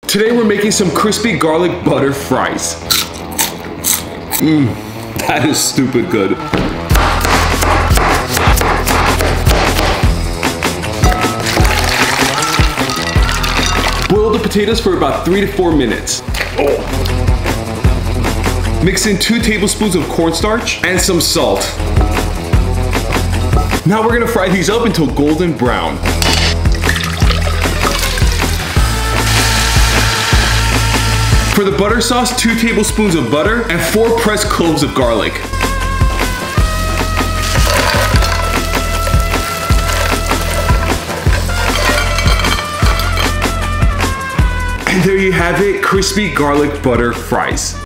Today we're making some crispy garlic butter fries. That is stupid good. Boil the potatoes for about 3 to 4 minutes. Mix in 2 tablespoons of cornstarch and some salt. Now we're gonna fry these up until golden brown. For the butter sauce, 2 tablespoons of butter and 4 pressed cloves of garlic. And there you have it, crispy garlic butter fries.